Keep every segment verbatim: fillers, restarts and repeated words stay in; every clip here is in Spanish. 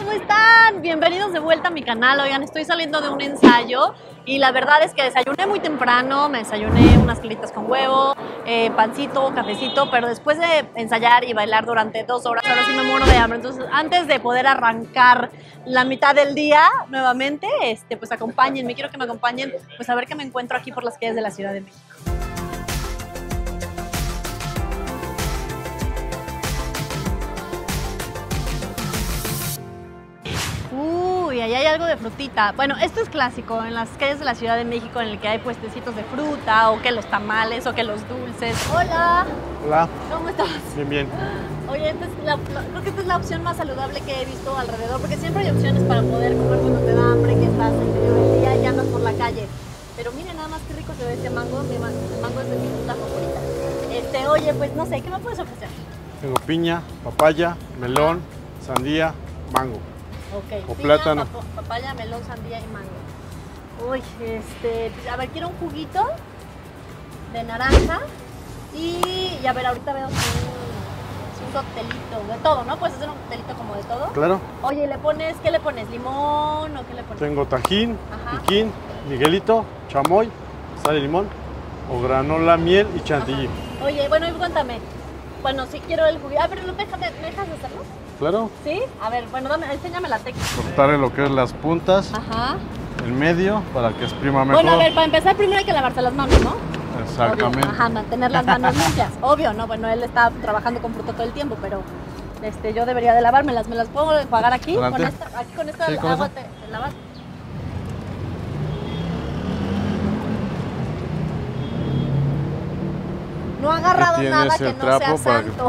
¿cómo están? Bienvenidos de vuelta a mi canal. Oigan, estoy saliendo de un ensayo y la verdad es que desayuné muy temprano, me desayuné unas claritas con huevo, eh, pancito, cafecito, pero después de ensayar y bailar durante dos horas, ahora sí me muero de hambre. Entonces, antes de poder arrancar la mitad del día nuevamente, este, pues acompáñenme, quiero que me acompañen, pues a ver qué me encuentro aquí por las calles de la Ciudad de México. Uy, ahí hay algo de frutita. Bueno, esto es clásico en las calles de la Ciudad de México, en el que hay puestecitos de fruta, o que los tamales, o que los dulces. Hola. Hola. ¿Cómo estás? Bien, bien. Oye, esta es la, la, creo que esta es la opción más saludable que he visto alrededor, porque siempre hay opciones para poder comer cuando te da hambre, que estás en medio del día y andas por la calle. Pero miren nada más qué rico se ve este mango. Mi mango, mango es de mi fruta favorita. Este, oye, pues no sé, ¿qué me puedes ofrecer? Tengo piña, papaya, melón, sandía, mango. Ok, o piña, plátano. Pap papaya, melón, sandía y mango. Uy, este, a ver, quiero un juguito de naranja y, y a ver, ahorita veo un, un coctelito, de todo, ¿no? ¿Puedes hacer un coctelito como de todo? Claro. Oye, ¿le pones, qué le pones? ¿Limón o qué le pones? Tengo tajín, Ajá. piquín, miguelito, chamoy, sal y limón, o granola, miel y chantilly. Ajá. Oye, bueno, y cuéntame. Bueno, sí quiero el juguito. A ver, déjame, ¿me dejas hacerlo? Claro. ¿Sí? A ver, bueno, dame, enséñame la técnica. Cortarle lo que es las puntas, Ajá. el medio, para que exprima mejor. Bueno, a ver, para empezar primero hay que lavarse las manos, ¿no? Exactamente. Obvio. Ajá, mantener las manos limpias. Obvio, ¿no? Bueno, él está trabajando con fruta todo el tiempo, pero este, yo debería de lavármelas. ¿Me las puedo enjuagar aquí? Adelante. Con esta, aquí con esta Sí, con agua esa. te, te lavas. No ha agarrado Aquí nada tienes que el no sea trapo para que- santo.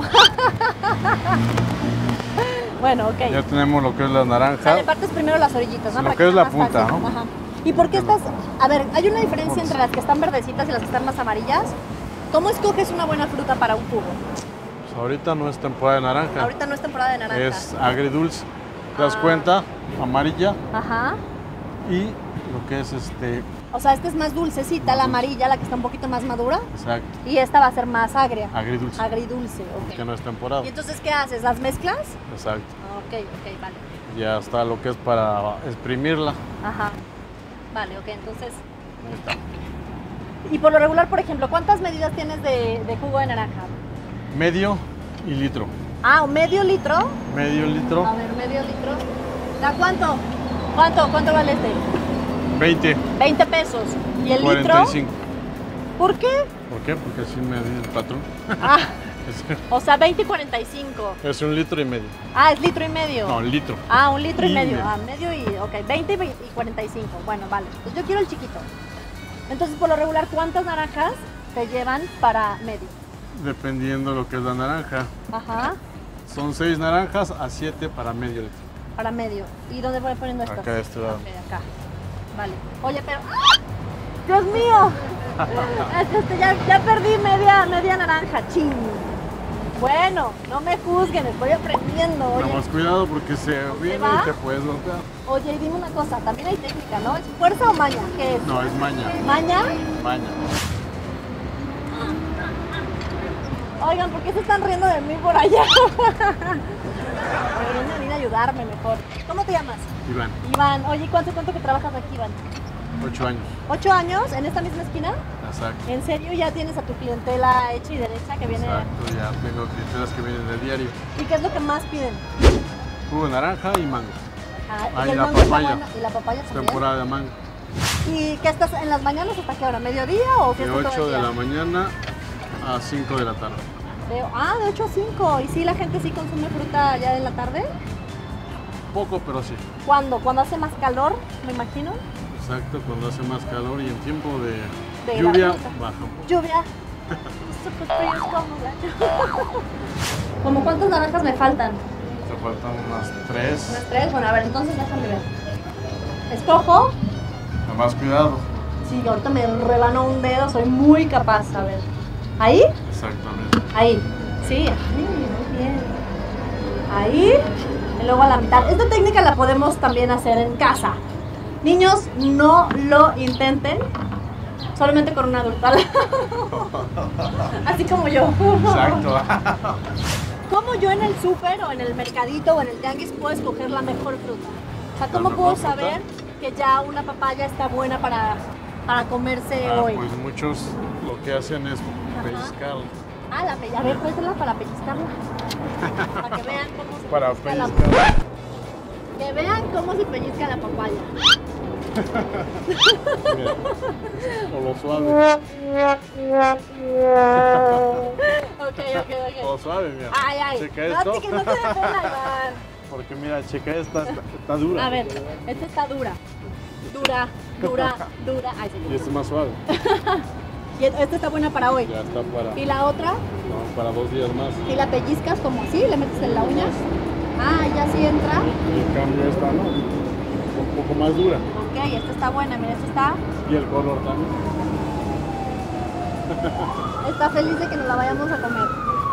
Bueno, ok. Ya tenemos lo que es la naranja. Sale, partes primero las orillitas, ¿no? Lo Para que es sea la más punta, fácil. ¿no? Ajá. ¿Y por qué estas? A ver, hay una diferencia Puntas. entre las que están verdecitas y las que están más amarillas. ¿Cómo escoges una buena fruta para un jugo? Pues ahorita no es temporada de naranja. Ahorita no es temporada de naranja. Es agridulce. ¿Te das Ah. cuenta? Amarilla Ajá. y lo que es este. O sea, esta es más dulcecita, la amarilla, la que está un poquito más madura. Exacto. Y esta va a ser más agria. Agridulce. Agridulce, Que ok. no es temporada. ¿Y entonces qué haces? ¿Las mezclas? Exacto. Ah, ok, ok, vale. Ya está lo que es para exprimirla. Ajá. Vale, ok, entonces... Ahí está. Y por lo regular, por ejemplo, ¿cuántas medidas tienes de, de jugo de naranja? Medio y litro. Ah, ¿un medio litro? Medio litro, A ver, medio litro. ¿Da cuánto? ¿Cuánto? ¿Cuánto vale este? veinte, veinte pesos. ¿Y el cuarenta y cinco. litro? ¿Por qué? ¿Por qué? Porque así me dice el patrón. Ah, Es, o sea, veinte y cuarenta y cinco. es un litro y medio. Ah, es litro y medio. No, litro. Ah, un litro y, Y medio. medio. Ah, medio y, ok, veinte y cuarenta y cinco. Bueno, vale. Pues yo quiero el chiquito. Entonces, por lo regular, ¿cuántas naranjas te llevan para medio? Dependiendo lo que es la naranja. Ajá, Son seis naranjas a siete para medio litro. para medio. ¿Y dónde voy poniendo esto? Acá de este lado. Ok, acá. Vale. Oye, pero... ¡ah! ¡Dios mío! Este, ya, ya perdí media, media naranja, ching. Bueno, no me juzguen, estoy aprendiendo. Oye, Nada más cuidado porque se viene va? y te puedes golpear. oye, y dime una cosa, también hay técnica, ¿no? ¿Es fuerza o maña? ¿Qué es? No, es maña. ¿Maña? Maña. Oigan, ¿por qué se están riendo de mí por allá? Oye, vienen a ayudarme mejor. ¿Cómo te llamas? Iván, Iván. Oye, ¿cuánto, cuánto que trabajas aquí, Iván? ocho años. ¿Ocho años en esta misma esquina? Exacto. ¿En serio ya tienes a tu clientela hecha y derecha que viene? Exacto, ya tengo clientelas que vienen de diario. ¿Y qué es lo que más piden? Jugo de naranja y mango. Ah, Ah, ¿y y el la mango está papaya. bueno? ¿Y la papaya también? Temporada de mango. ¿Y qué estás en las mañanas hasta qué hora? ¿Mediodía o qué De estás todo ocho el de día? la mañana a cinco de la tarde. De- ah, de ocho a cinco. ¿Y sí la gente sí consume fruta ya en la tarde? Poco, pero sí. ¿Cuándo? ¿Cuando hace más calor, me imagino? Exacto, cuando hace más calor y en tiempo de, De la lluvia fruta. baja un poco. Lluvia. Súper frío, es como la- ¿Cómo cuántas naranjas me faltan? Te faltan unas tres. ¿Unas tres? Bueno, a ver, entonces déjame ver. Escojo. Nada más cuidado. Sí, ahorita me rebano un dedo, soy muy capaz. A ver. ¿Ahí? Exactamente. Ahí. Sí. Ay, muy bien. Ahí. Y luego a la mitad. Esta técnica la podemos también hacer en casa. Niños, no lo intenten. Solamente con un adulto. Así como yo. Exacto. ¿Cómo yo en el súper o en el mercadito o en el tianguis puedo escoger la mejor fruta? O sea, ¿cómo ¿La puedo mejor fruta? saber que ya una papaya está buena para, para comerse Ah, hoy? pues muchos lo que hacen es pellizcarla. Ah, la pellizcarla. A ver, cuéntala para pellizcarla. Para que vean cómo se Para pellizca la pellizcarla. Que vean cómo se pellizca la papaya. Mira, o lo suave. Ok, ok, O ok. suave, mira. Ay, ay. Checa No, esto. sí que no te dé pena, Iván. Porque mira, checa esta, está, está dura. A ver, esta está dura. Dura, dura, dura. Ay, Y sí. esta es más suave. Y esta está buena para hoy. Ya está para, ¿Y la otra? no, para dos días más. ¿Y la pellizcas como así? ¿Le metes en la uña? Ah, ya sí entra. Y en cambio esta no, un poco más dura. Ok, esta está buena. Mira, esta está, Y el color también. está feliz de que nos la vayamos a comer.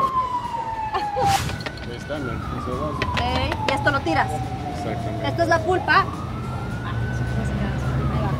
Ahí está, mira, quince dos. Ok, y esto lo tiras. Exactamente. Esto es la pulpa. Ah, ahí va.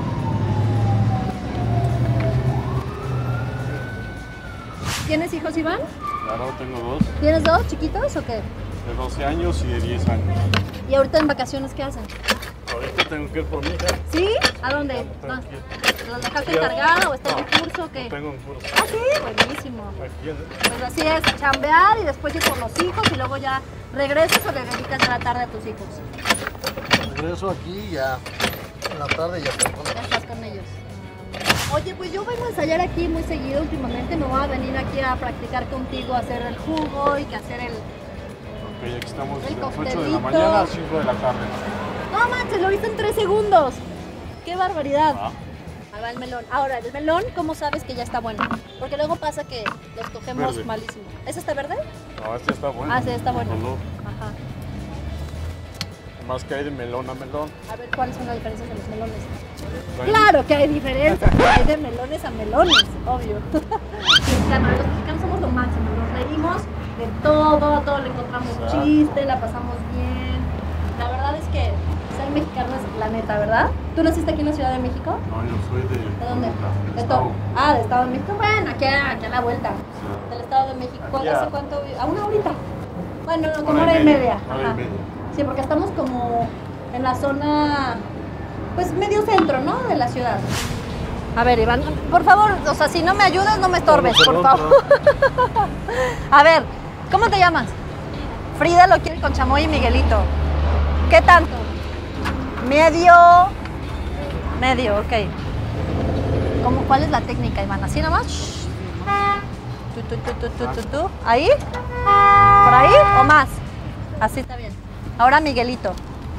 ¿Tienes hijos, Iván? Claro, tengo dos, ¿Tienes dos chiquitos o qué? de doce años y de diez años. ¿Y ahorita en vacaciones qué hacen? Ahorita tengo que ir por mi hija. ¿Sí? ¿A dónde? Tengo ¿Dónde? que ir. ¿Los dejaste Sí, encargada o está en no, un curso o qué? Tengo un curso. Ah, sí, buenísimo. Aquí en- Pues así es, chambear y después ir por los hijos y luego ya regresas o le dedicas a la tarde a tus hijos. Regreso aquí ya en la tarde ya estoy con Ya estás con ellos. Oye, pues yo vengo a ensayar aquí muy seguido últimamente. Me voy a venir aquí a practicar contigo, a hacer el jugo y que hacer el... Ok, aquí estamos El de las ocho de coctelito. la mañana a cinco de la tarde. ¡No manches! Lo hice en tres segundos. ¡Qué barbaridad! Ah, Ahí va el melón. Ahora, el melón, ¿cómo sabes que ya está bueno? Porque luego pasa que los cogemos Verde. malísimo. ¿Ese está verde? no, este está bueno. Ah, sí, está bueno. Color. Ajá. Más que hay de melón a melón. A ver, ¿cuáles son las diferencias de los melones? Hay- Claro que hay diferencias. Hay de melones a melones, obvio. Mexicano, los mexicanos somos lo máximo. Nos reímos de todo, a todo le encontramos Exacto. chiste, la pasamos bien. La verdad es que ser mexicano es la neta, ¿verdad? ¿Tú naciste aquí en la Ciudad de México? No, yo soy de... ¿De dónde? Toluca, De Estado. To- Ah, de Estado de México. Bueno, aquí a, aquí a la vuelta. Sí. Del Estado de México. Aquí ¿Hace a- cuánto? vi- ¿A una horita? Bueno, no, como Hora y hora y media, media. hora y Ajá. media. Sí, porque estamos como en la zona, pues medio centro, ¿no? De la ciudad. A ver, Iván, por favor, o sea, si no me ayudas, no me estorbes, por Perdón, favor. A ver, ¿cómo te llamas? Frida lo quiere con chamoy y Miguelito. ¿Qué tanto? Medio. Medio, ok. ¿Cómo, ¿Cuál es la técnica, Iván? ¿Así nomás? Shh. Tú, tú, tú, tú, tú, tú, tú. ¿Ahí? ¿Por ahí o más? Así está bien. Ahora Miguelito.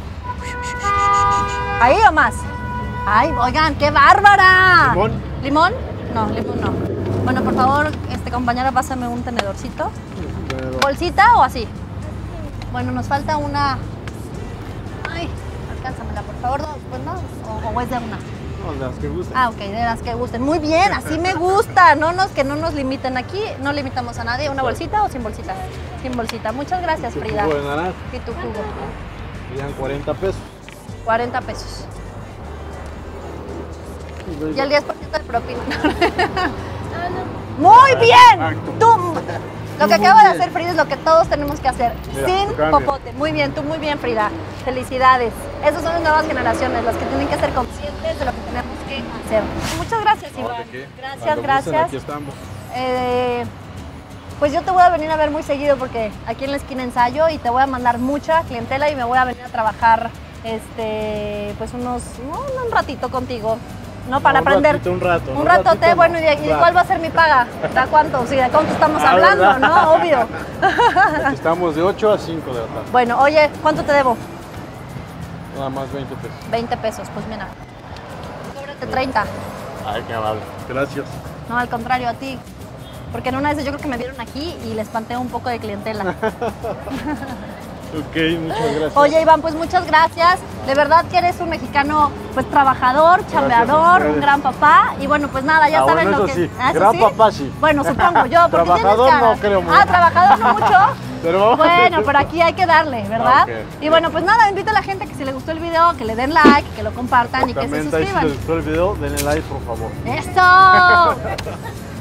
¿Ahí o más? Ay, oigan, qué bárbara. ¿Limón? ¿Limón? No, limón no. Bueno, por favor, este compañera, pásame un tenedorcito. ¿Bolsita o así? Bueno, nos falta una. Ay, alcánzamela, por favor. Dos, pues no, o, o es de una. No, las que gustan. Ah, ok, de las que gusten. Muy bien, así me gusta. No nos, que no nos limiten aquí, no limitamos a nadie. ¿Una bolsita o sin bolsita? Sin bolsita. Muchas gracias, ¿Qué Frida. jugo de naranja? Y tu jugo. Serían cuarenta pesos. cuarenta pesos. Y el diez por ciento de propina. ¡Muy bien! Exacto. Tú, lo que acaba de hacer Frida es lo que todos tenemos que hacer. Mira, sin tu cambio. popote. Muy bien, tú muy bien, Frida. Felicidades. Esas son las nuevas generaciones, las que tienen que ser conscientes de lo que tenemos que hacer. Muchas gracias, No, Iván. ¿de qué? Gracias, Cuando gusten, gracias. Aquí estamos. Eh, pues yo te voy a venir a ver muy seguido porque aquí en la esquina ensayo y te voy a mandar mucha clientela y me voy a venir a trabajar este pues unos no, un ratito contigo, ¿no? Para Un aprender. ratito, un rato, Un un ratote, ratito, no. bueno, ¿y de, y de Rato. cuál va a ser mi paga? ¿De cuánto? Sí, ¿de cuánto estamos Ah, hablando, ¿verdad? no? Obvio. Aquí estamos de ocho a cinco de la tarde. Bueno, oye, ¿cuánto te debo? Nada más veinte pesos. veinte pesos, pues mira. Cóbrate treinta. Ay, qué amable. Gracias. No, al contrario, a ti. Porque en una de esas yo creo que me vieron aquí y les espanté un poco de clientela. Ok, muchas gracias. Oye, Iván, pues muchas gracias. De verdad que eres un mexicano pues trabajador, Gracias a chambeador, un ustedes. gran papá. Y bueno, pues nada, ya Ah, saben bueno, lo eso que... sí. ¿Ah, eso Gran sí? papá, sí. Bueno, supongo yo. porque tienes Trabajador cara. no creo mucho. Ah, trabajador no mucho. Pero vamos a Bueno, hacer pero esto. aquí hay que darle, ¿verdad? Ok. Y bueno, pues nada, invito a la gente que si les gustó el video, que le den like, que lo compartan y que se Exactamente, ahí si suscriban. les gustó el video, denle like, por favor. ¡Eso!